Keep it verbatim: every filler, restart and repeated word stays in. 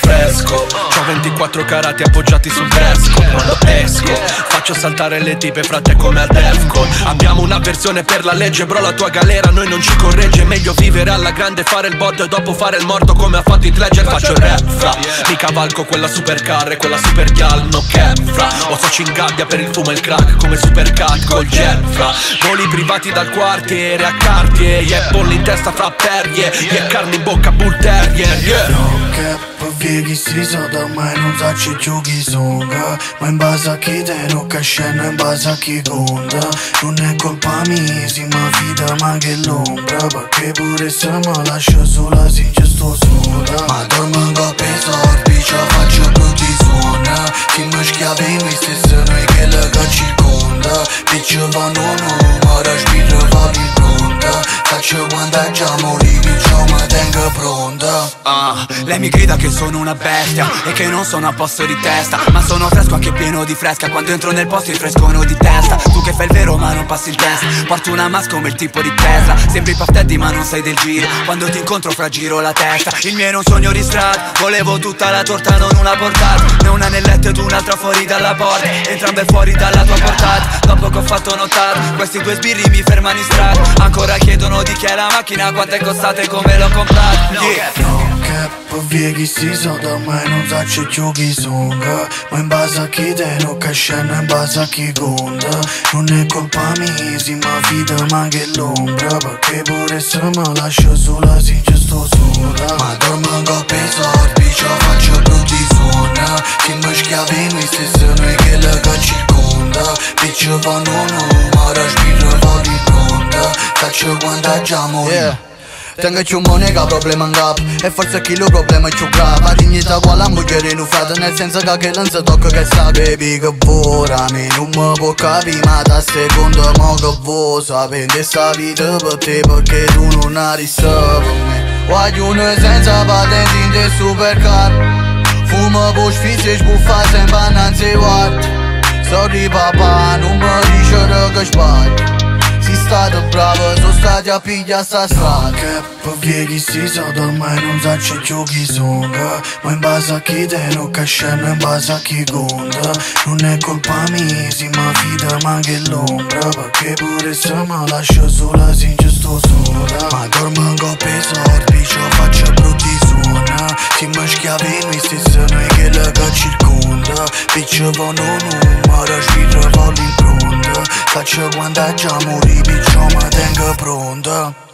fresco. C'ho ventiquattro carati appoggiati sul fresco. Quando esco faccio saltare le tipe, frate, come al Defcon. Abbiamo una versione per la legge, bro, la tua galera noi non ci corregge. Meglio vivere alla grande, fare il botto e dopo fare il morto come ha fatto Heath Ledger. Faccio il rap, fra, mi cavalco quella supercar e quella super gal, no cap, fra. O soci in gabbia per il fumo e il crack come Supercat col jet, fra. Voli privati dal quartiere a Cartier, yeah, polli in testa fra perrie, yeah, carne in bocca bull terrier, yeah. No cap, pieghi si so da mai non sa ci giochi songa. Ma in base a chi te non cascena, in base a chi conta. Non è colpa mia, si mi fida ma che l'ombra. Perché pure se mi lascia sola si ci sto sola. Ma dormo in coppia e sorbi, ci faccio brutti suona. Chi mi schiavi mi stessa noi che la circonda. Bitch vanno no, ma la spirra va di pronta. Faccio quando già morì, diciamo ma tengo pronta. Ah, lei mi grida che sono una bestia e che non sono a posto di testa, ma sono fresco anche pieno di fresca. Quando entro nel posto infrescono di testa. Tu che fai il vero ma non passi il test. Porto una mask come il tipo di Tesla. Sembri Puff Daddy ma non sei del giro. Quando ti incontro fra giro la testa. Il mio era un sogno di strada. Volevo tutta la torta non una portata. Ne una nel letto ed un'altra fuori dalla porta. Entrambe fuori dalla tua portata. Dopo che ho fatto notare questi due sbirri mi fermano in strada. Ancora chiedono di chi è la macchina, quanto è costata e come l'ho comprata. Yeah. No cap, pieghi si so da mai non sa ci giochi songa. Ma in base a chi te non cascena, in base a chi conta. Non è colpa mia, si mi fida ma che l'ombra. Perché pure se mi lascia sola si ci sto sola. Ma dormo in coppia e sorbi, ci faccio brutti suona. Chi mi schiavi mi stessa noi che la circonda. Bitch vanno no, ma la spirra va di pronta. Faccio quando già morì, yeah. Tengo più monega, problema in cap. E forse chi lo problema è più grave. La dignità qua la moglie non frate. Nel senso che non si tocca che sa. Baby che vorrà me non mi può capire. Ma da secondo mo che vuoi sapere sta vita per te. Perché tu non hai risolto per me. Voglio senza patenti in te supercar. Fuma per sfizio e sbuffa sempre annanzi guarda. Sorry papà, non mi dice che sbaglio. Si state bravo, sono stati a pigliare sta strada. Che pieghi si so ormai non sa ci giochi songa. Ma in base a chi te non cascena, in base a chi conta. Non è colpa mia, si mi fida ma che l'ombra. Perché pure se mi lascia sola si ci sto sola. Ma dormo in coppia e sorbi, ci faccio brutti suona. Chi mi schiavi mi stessa noi che la circonda. Bitch vanno no, ma la spirra va l'impronta. Faccio quando già morì, bitch ma tengo pronta.